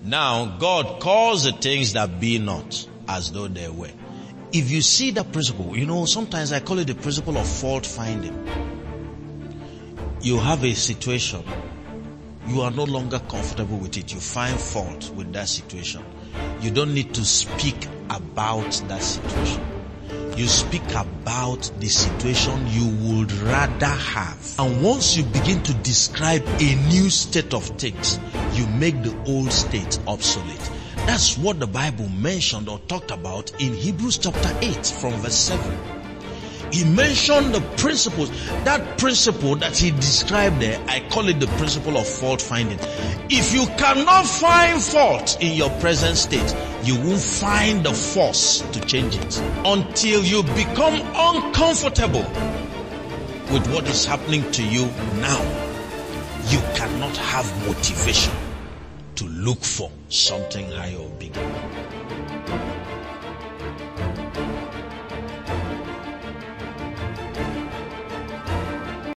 Now, God calls the things that be not as though they were. If you see that principle, sometimes I call it the principle of fault finding. You have a situation. You are no longer comfortable with it. You find fault with that situation. You don't need to speak about that situation. You speak about the situation you would rather have. And once you begin to describe a new state of things, you make the old state obsolete. That's what the Bible mentioned or talked about in Hebrews chapter 8 from verse 7. He mentioned the principles. That principle that he described there, I call it the principle of fault finding. If you cannot find fault in your present state, you won't find the force to change it. Until you become uncomfortable with what is happening to you now, you cannot have motivation to look for something higher or bigger.